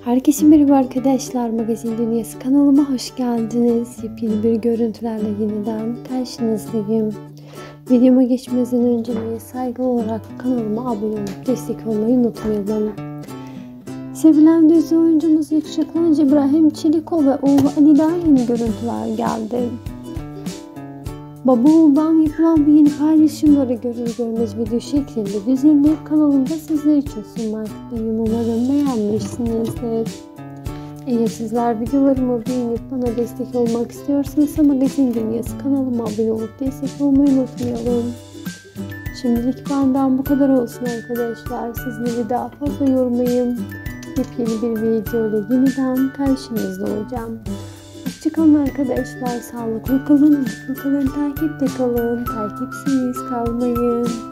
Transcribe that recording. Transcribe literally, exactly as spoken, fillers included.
Herkese merhaba arkadaşlar, Magazin Dünyası kanalıma hoş geldiniz. Yepyeni bir görüntülerle yeniden karşınızdayım. Videoma geçmeden önce saygılı olarak kanalıma abone olup destek olmayı unutmayalım. Sevilen dizi oyuncumuz yakışıklı oyuncu İbrahim Çelikol ve oğlu Ali'den yeni görüntüler geldi. Baba oğuldan yapılan bu yeni paylaşımları görür görmez video şeklinde düzenleyip kanalımda sizler için sunmaktayım. Umarım beğenmişsinizdir. Eğer sizler videolarımı beğenip bana destek olmak istiyorsanız Magazin Dünyası kanalıma abone olup destek olmayı unutmayalım. Şimdilik benden bu kadar olsun arkadaşlar. Sizleri daha fazla yormayayım. Yepyeni bir video ile yeniden karşınızda olacağım. Hoşçakalın arkadaşlar. Sağlıklı kalın, mutlu kalın, takipte kalın, takipsiz kalmayın.